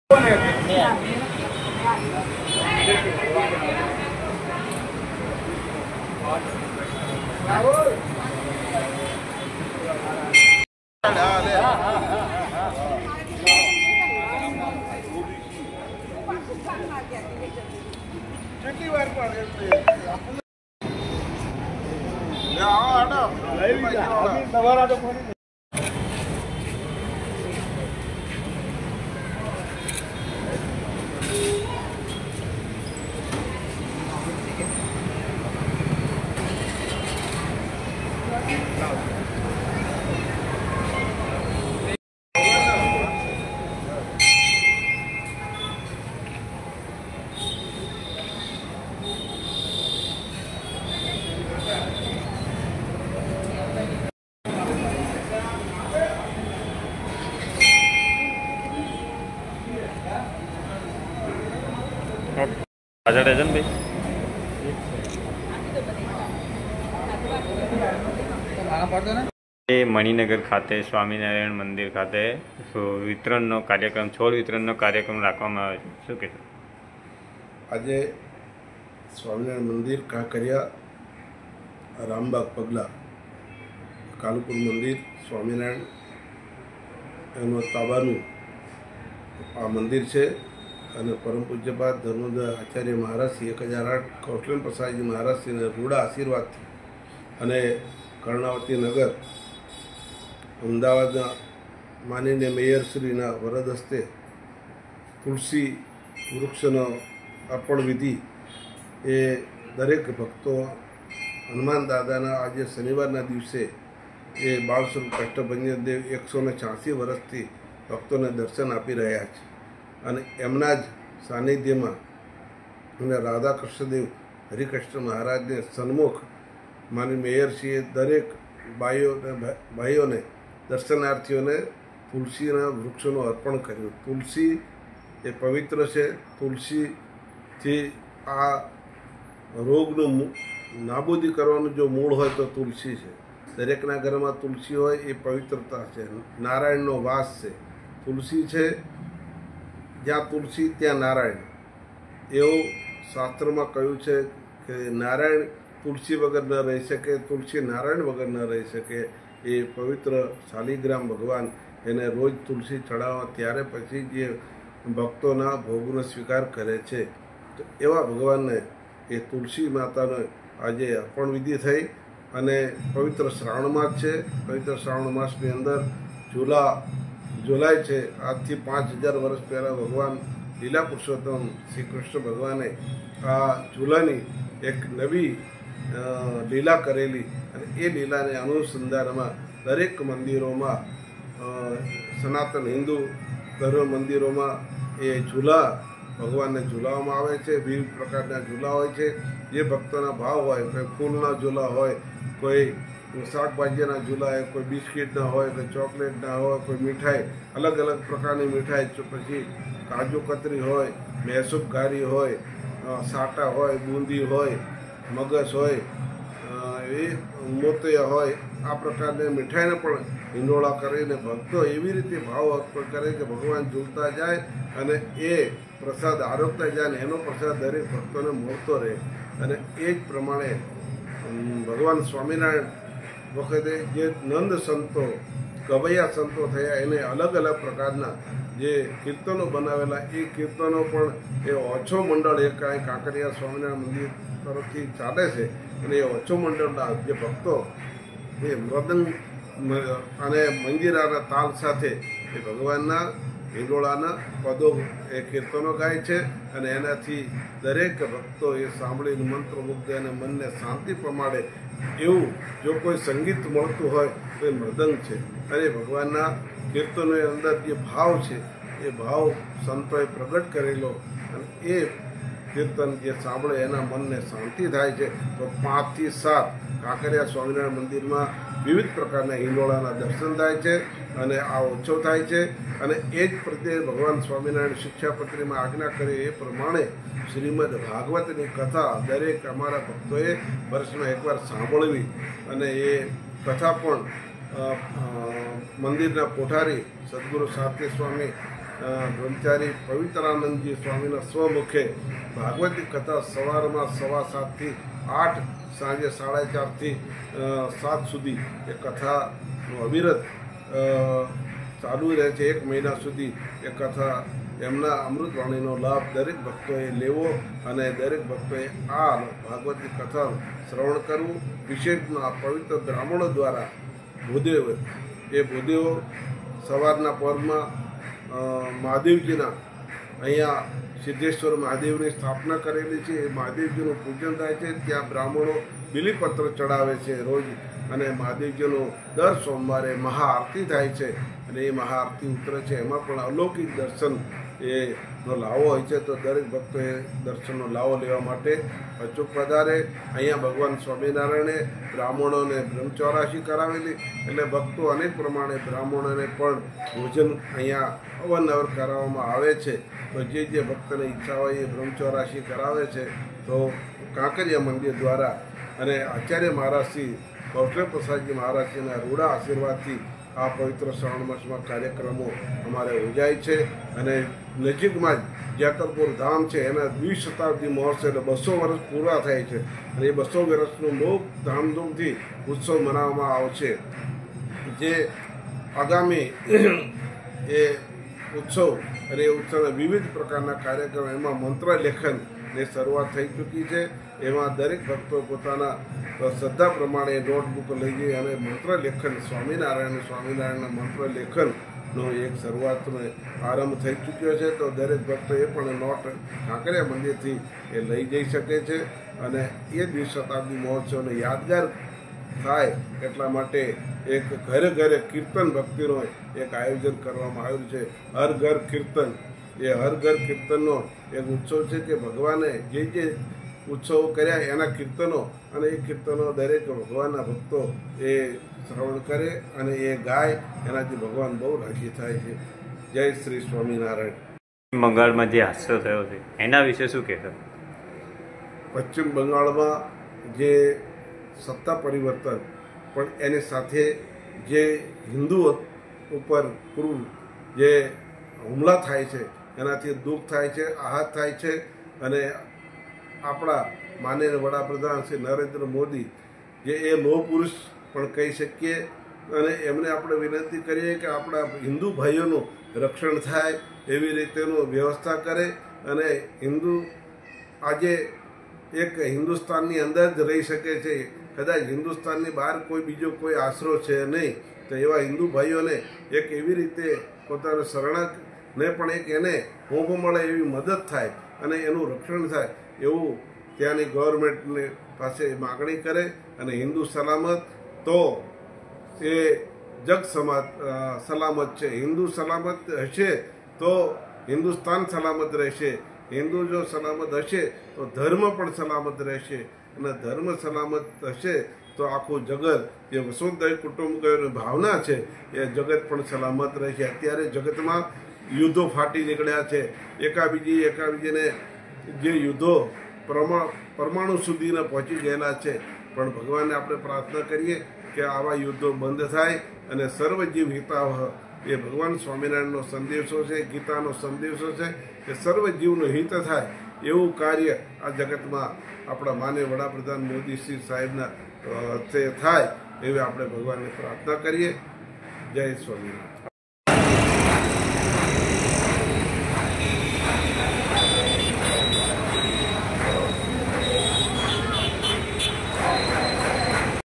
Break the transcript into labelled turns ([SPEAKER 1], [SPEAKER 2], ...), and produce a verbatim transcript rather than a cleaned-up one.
[SPEAKER 1] કેટલી વાર પણ તમારા તો
[SPEAKER 2] પાછળ છે ને ભાઈ મણિનગર ખાતે સ્વામિનારાયણ મંદિર ખાતે વિતરણનો કાર્યક્રમ છોડ વિતરણનો કાર્યક્રમ રાખવામાં આવે છે, શું કહેશો?
[SPEAKER 3] આજે સ્વામિનારાયણ મંદિર કાંકરિયા રામબાગ પગલા કાલુપુર મંદિર સ્વામિનારાયણ એનું તાબાનું આ મંદિર છે અને પરમ પૂજ્યપાદ ધર્મોદય આચાર્ય મહારાજશ્રી એક હજાર આઠ કૌશલેન્દ્ર પ્રસાદજી મહારાજશ્રીના રૂડા આશીર્વાદથી અને કર્ણાવતી નગર અમદાવાદના માનનીય મેયરશ્રીના વરદ હસ્તે તુલસી વૃક્ષનો અર્પણ વિધિ એ દરેક ભક્તો હનુમાન દાદાના આજે શનિવારના દિવસે એ બાળ સ્વરૂપ કષ્ટભંજન દેવ એકસો ને છ્યાસી વર્ષથી ભક્તોને દર્શન આપી રહ્યા છે અને એમના જ સાનિધ્યમાં અને રાધા કૃષ્ણદેવ હરિકૃષ્ણ મહારાજને સન્મુખ માની મેયરશ્રીએ દરેક ભાઈઓ ભાઈઓને દર્શનાર્થીઓને તુલસીના વૃક્ષોનું અર્પણ કર્યું. તુલસી એ પવિત્ર છે. તુલસીથી આ રોગનું નાબૂદી કરવાનું જો મૂળ હોય તો તુલસી છે. દરેકના ઘરમાં તુલસી હોય એ પવિત્રતા છે, નારાયણનો વાસ છે. તુલસી છે જ્યાં તુલસી ત્યાં નારાયણ, એવું શાસ્ત્રમાં કહ્યું છે કે નારાયણ તુલસી વગર ન રહી શકે, તુલસી નારાયણ વગર ન રહી શકે. એ પવિત્ર શાલિગ્રામ ભગવાન એને રોજ તુલસી ચડાવવા ત્યારે પછી જે ભક્તોના ભોગનો સ્વીકાર કરે છે. તો એવા ભગવાનને એ તુલસી માતાનો આજે અર્પણ વિધિ થઈ અને પવિત્ર શ્રાવણ માસ છે. પવિત્ર શ્રાવણ માસની અંદર ઝૂલા ઝૂલાય છે. આજથી પાંચ હજાર વર્ષ પહેલાં ભગવાન લીલા પુરુષોત્તમ શ્રી કૃષ્ણ ભગવાને આ ઝૂલાની એક નવી લીલા કરેલી અને એ લીલાને અનુસંધાનમાં દરેક મંદિરોમાં સનાતન હિન્દુ ધર્મ મંદિરોમાં એ ઝૂલા ભગવાનને ઝૂલાવવામાં આવે છે. વિવિધ પ્રકારના ઝૂલા હોય છે. જે ભક્તોના ભાવ હોય, કોઈ ફૂલના ઝૂલા હોય, કોઈ શાકભાજીના ઝૂલા હોય, કોઈ બિસ્કિટના હોય, કોઈ ચોકલેટના હોય, કોઈ મીઠાઈ અલગ અલગ પ્રકારની મીઠાઈ, પછી કાજુ કતરી હોય, મૈસૂર ઘારી હોય, સાટા હોય, બુંદી હોય, મગસ હોય, એ મોતિયા હોય, આ પ્રકારની મીઠાઈને પણ હિંડોળા કરીને ભક્તો એવી રીતે ભાવ અર્પણ કરે કે ભગવાન ઝૂલતા જાય અને એ પ્રસાદ આરોગતા જાય ને એનો પ્રસાદ દરેક ભક્તોને મળતો રહે. અને એ જ પ્રમાણે ભગવાન સ્વામિનારાયણ વખતે જે નંદ સંતો ગવૈયા સંતો થયા એને અલગ અલગ પ્રકારના જે કીર્તનો બનાવેલા, એ કીર્તનો પણ એ ઓછો મંડળ એક કાંકરિયા સ્વામિનારાયણ મંદિર તરફથી ચાલે છે અને એ ઓછો મંડળના જે ભક્તો એ મૃદંગ અને મંજીરાના તાલ સાથે એ ભગવાનના હિંડોળાના પદો એ કીર્તનો ગાય છે અને એનાથી દરેક ભક્તો એ સાંભળીને મંત્રમુગ્ધ અને મનને શાંતિ પમાડે એવું જો કોઈ સંગીત મળતું હોય તો એ મૃદંગ છે. અને ભગવાનના કીર્તનોની અંદર જે ભાવ છે એ ભાવ સંતોએ પ્રગટ કરેલો અને એ કીર્તન જે સાંભળે એના મનને શાંતિ થાય છે. તો પાંચથી સાત કાંકરિયા સ્વામિનારાયણ મંદિરમાં વિવિધ પ્રકારના હિંડોળાના દર્શન થાય છે અને આ ઉત્સવ થાય છે. અને એ જ પ્રત્યે ભગવાન સ્વામિનારાયણ શિક્ષાપત્રીમાં આજ્ઞા કરી એ પ્રમાણે શ્રીમદ ભાગવતની કથા દરેક અમારા ભક્તોએ વર્ષમાં એકવાર સાંભળવી અને એ કથા પણ મંદિરના કોઠારી સદગુરુ સાત્ય સ્વામી બ્રહ્મચારી પવિત્રાનંદજી સ્વામીના સ્વમુખે ભાગવતી કથા સવારમાં સવા સાતથી આઠ, સાંજે સાડા ચારથી સાત સુધી એ કથાનું અવિરત ચાલુ રહે છે. એક મહિના સુધી એ કથા એમના અમૃતવાણીનો લાભ દરેક ભક્તોએ લેવો અને દરેક ભક્તોએ આ ભાગવતી કથાનું શ્રવણ કરવું. વિશેષમાં આ પવિત્ર બ્રાહ્મણો દ્વારા ભૂદેવ એ ભૂદેવો સવારના પરમાં મહાદેવજીના અહીંયા સિદ્ધેશ્વર મહાદેવની સ્થાપના કરેલી છે. એ મહાદેવજીનું પૂજન થાય છે. ત્યાં બ્રાહ્મણો બિલીપત્ર ચડાવે છે રોજ, અને મહાદેવજીનું દર સોમવારે મહાઆરતી થાય છે અને એ મહાઆરતી ઉતરે છે. એમાં પણ અલૌકિક દર્શન એનો લાવો હોય છે. તો દરેક ભક્તોએ દર્શનનો લાવો લેવા માટે અચૂક પધારે. અહીંયા ભગવાન સ્વામિનારાયણે બ્રાહ્મણોને બ્રહ્મચૌરાશી કરાવેલી, એટલે ભક્તો અનેક પ્રમાણે બ્રાહ્મણોને પણ ભોજન અહીંયા અવારનવાર કરાવવામાં આવે છે. તો જે જે ભક્તને ઈચ્છા હોય એ બ્રહ્મચૌરાશી કરાવે છે. તો કાંકરિયા મંદિર દ્વારા અને આચાર્ય મહારાજશ્રી કૌશલ પ્રસાદજી મહારાજશ્રીના રૂડા આશીર્વાદથી આ પવિત્ર શ્રાવણ માસમાં કાર્યક્રમો અમારે યોજાય છે. અને નજીકમાં જ જેતરપુર ધામ છે, એના દ્વિશતાબ્દી મહોત્સવ એટલે બસો વર્ષ પૂરા થાય છે અને એ બસો વર્ષનું બહુ ધામધૂમથી ઉત્સવ મનાવવામાં આવશે. જે આગામી એ ઉત્સવ અને એ ઉત્સવના વિવિધ પ્રકારના કાર્યક્રમ, એમાં મંત્ર લેખનની શરૂઆત થઈ ચૂકી છે. એમાં દરેક ભક્તો પોતાના શ્રદ્ધા પ્રમાણે નોટબુક લઈ જઈ અને મંત્ર લેખન સ્વામિનારાયણ સ્વામિનારાયણના મંત્ર લેખનનો એક શરૂઆતનો આરંભ થઈ ચૂક્યો છે. તો દરેક ભક્તો એ પણ નોટ કાંકરિયા મંદિરથી એ લઈ જઈ શકે છે અને એ દ્વિશતાબ્દી મહોત્સવને યાદગાર થાય એટલા માટે એક ઘરે ઘરે કીર્તન ભક્તિનો એક આયોજન કરવામાં આવ્યું છે. હર ઘર કીર્તન, એ હર ઘર કીર્તનનો એક ઉત્સવ છે કે ભગવાને જે જે ઉત્સવો કર્યા એના કીર્તનો, અને એ કીર્તનો દરેક ભગવાનના ભક્તો એ શ્રવણ કરે અને એ ગાય. એનાથી ભગવાન બહુ રાજી થાય છે. જય શ્રી સ્વામિનારાયણ.
[SPEAKER 2] બંગાળમાં જે હાદસો થયો છે એના વિશે શું કહેશો?
[SPEAKER 3] પશ્ચિમ બંગાળમાં જે સત્તા પરિવર્તન, પણ એની સાથે જે હિન્દુઓ ઉપર ક્રૂર જે હુમલા થાય છે એનાથી દુઃખ થાય છે, આહત થાય છે. અને આપણા માનનીય વડાપ્રધાન શ્રી નરેન્દ્ર મોદી, જે એ લોહ પુરુષ પણ કહી શકીએ, અને એમને આપણે વિનંતી કરીએ કે આપણા હિન્દુ ભાઈઓનું રક્ષણ થાય એવી રીતેનું વ્યવસ્થા કરે. અને હિન્દુ આજે એક હિન્દુસ્તાનની અંદર જ રહી શકે છે, કદાચ હિન્દુસ્તાનની બહાર કોઈ બીજો કોઈ આશરો છે નહીં. તો એવા હિન્દુ ભાઈઓને એક એવી રીતે પોતાના શરણાને પણ એક એને હોંભ મળે એવી મદદ થાય અને એનું રક્ષણ થાય એવું ત્યાંની ગવર્મેન્ટને પાસે માગણી કરે. અને હિન્દુ સલામત તો એ જગ સમાજ સલામત છે. હિન્દુ સલામત હશે તો હિન્દુસ્તાન સલામત રહેશે. હિન્દુ જો સલામત હશે તો ધર્મ પણ સલામત રહેશે, અને ધર્મ સલામત હશે તો આખું જગત, જે વસુંધૈવ કુટુંબકમની ભાવના છે એ જગત પણ સલામત રહેશે. અત્યારે જગતમાં યુદ્ધો ફાટી નીકળ્યા છે, એકાબીજી એકાબીજીને જે યુદ્ધો પરમા પરમાણુ સુધીને પહોંચી ગયેલા છે. પણ ભગવાનને આપણે પ્રાર્થના કરીએ કે આવા યુદ્ધો બંધ થાય અને સર્વજીવ હિતાવહ, એ ભગવાન સ્વામિનારાયણનો સંદેશો છે, ગીતાનો સંદેશો છે કે સર્વજીવનું હિત થાય એવું કાર્ય આ જગતમાં આપણા માનનીય વડાપ્રધાન મોદી શ્રી સાહેબના તે થાય એવી આપણે ભગવાનને પ્રાર્થના કરીએ. જય સ્વામિનારાયણ.